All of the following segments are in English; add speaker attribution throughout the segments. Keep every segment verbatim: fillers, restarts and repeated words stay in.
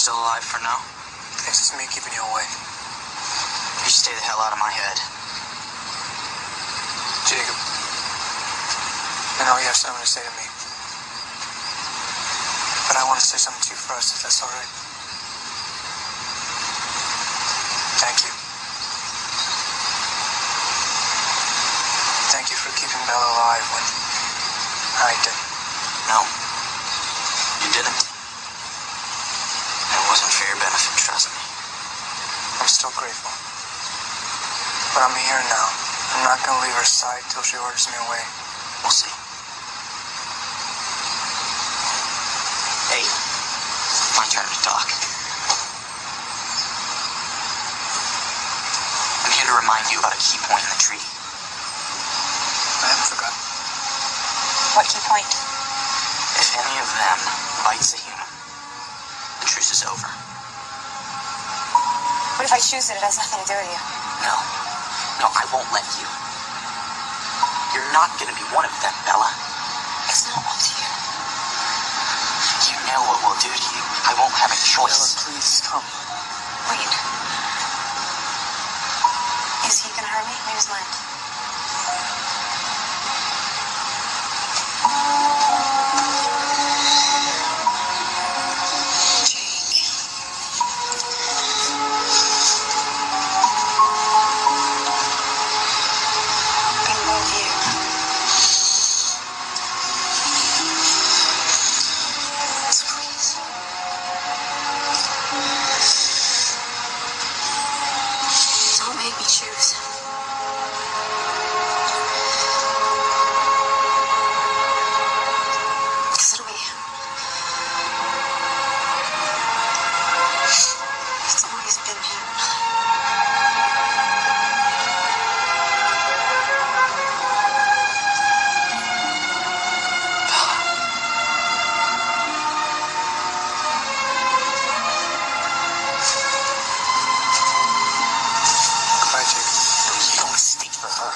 Speaker 1: still alive for now?
Speaker 2: Thanks, it's me keeping you away.
Speaker 1: You stay the hell out of my head.
Speaker 2: Jacob, I know you have something to say to me. But I want to say something to you first, if that's all right. Thank you. Thank you for keeping Bella alive when I didn't.
Speaker 1: No, you didn't. It wasn't for your benefit, trust me.
Speaker 2: I'm still grateful. But I'm here now. I'm not going to leave her side till she orders me away.
Speaker 1: We'll see. Hey, my turn to talk. I'm here to remind you about a key point in the treaty.
Speaker 2: I haven't forgotten.
Speaker 3: What key point?
Speaker 1: If any of them bites a human, the truce is over.
Speaker 3: What if I choose it? It has nothing to do with you.
Speaker 1: No. No, I won't let you. You're not gonna be one of them, Bella.
Speaker 3: It's not up to you.
Speaker 1: You know what we'll do to you. I won't have a
Speaker 2: Bella,
Speaker 1: choice.
Speaker 2: please, come.
Speaker 3: Wait. Is he gonna hurt me? Where's Land? Don't make me choose. Because it'll be him. It's always been him.
Speaker 2: Goodbye, Jacob.
Speaker 1: Don't make a mistake for her.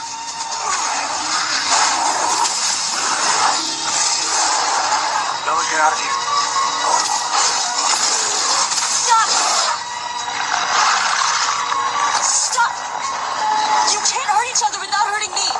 Speaker 2: Bella, get out of here.
Speaker 3: Stop! Stop! You can't hurt each other without hurting me!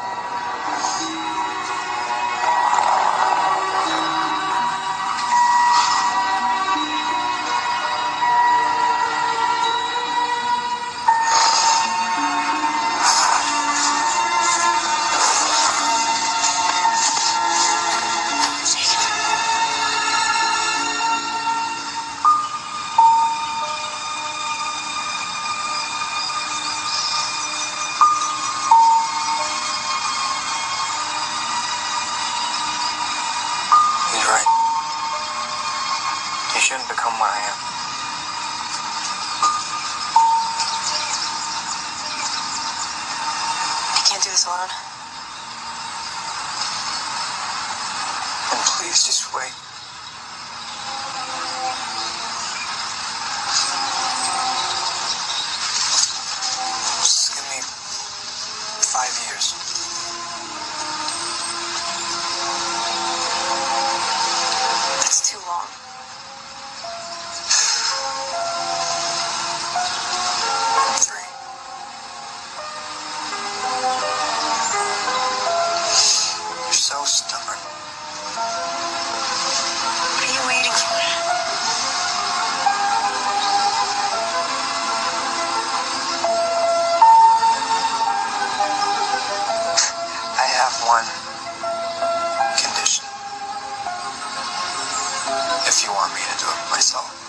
Speaker 2: He's right. You shouldn't become what I am.
Speaker 3: I can't do this alone.
Speaker 2: And please just wait. Just give me five years.
Speaker 3: That's too long.
Speaker 2: Three. You're so stubborn.
Speaker 3: What are you waiting for?
Speaker 2: I have one condition. If you want me to do it myself.